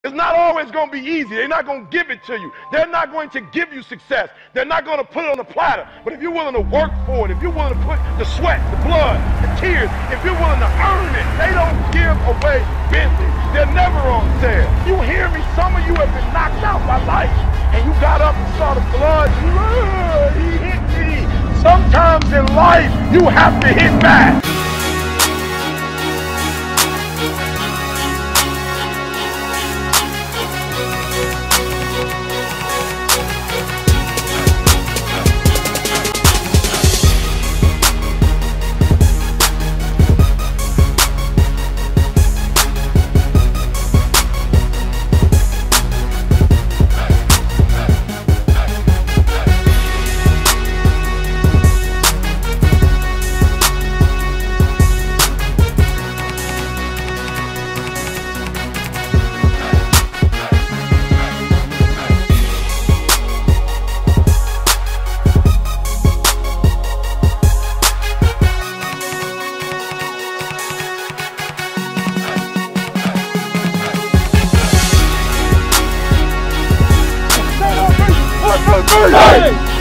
It's not always going to be easy. They're not going to give it to you. They're not going to give you success. They're not going to put it on a platter. But if you're willing to work for it, if you're willing to put the sweat, the blood, the tears, if you're willing to earn it, they don't give away Bentley. They're never on sale. You hear me? Some of you have been knocked out by life, and you got up and saw the blood. He hit me. Sometimes in life, you have to hit back. Hey!